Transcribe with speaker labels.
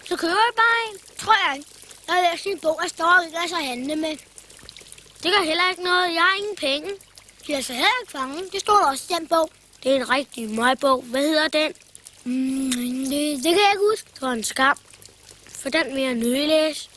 Speaker 1: Så køber jeg bare en. Tror jeg ikke. Jeg har læst en bog, der står ikke lade sig handle med. Det gør heller ikke noget. Jeg har ingen penge. De lader sig heller ikke fange. Det står også i den bog. Det er en rigtig møgbog. Hvad hedder den? Det kan jeg ikke huske. Det var en skam. For den vil jeg nødlæse.